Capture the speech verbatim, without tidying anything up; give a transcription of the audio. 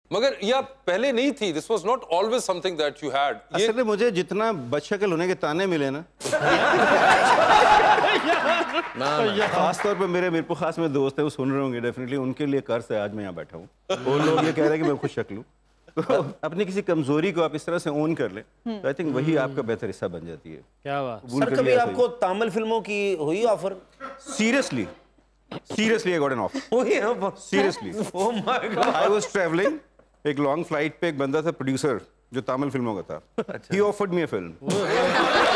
मगर यह पहले नहीं थी, this was not always something that you had. असल में मुझे जितना बदशक्ल होने के ताने मिले ना, खास तौर पे मेरे मेरे को खास में दोस्त है, वो सुन रहे होंगे डेफिनेटली, उनके लिए कर्ज है आज मैं यहाँ बैठा हूँ। वो लोग ये कह रहे हैं कि मैं खुद शक्ल हूँ, तो अपनी किसी कमजोरी को आप इस तरह से ओन कर ले तो आई थिंक वही आपका बेहतर हिस्सा बन जाती है। क्या बात। सर कभी आपको तमिल फिल्मों की हुई offer? Seriously seriously I got an offer. हुई है offer? Seriously. Oh my god. I was travelling, एक लॉन्ग फ्लाइट पे एक बंदा था प्रोड्यूसर जो तमिल फिल्मों का था, ही ऑफर्ड मी अ फिल्म।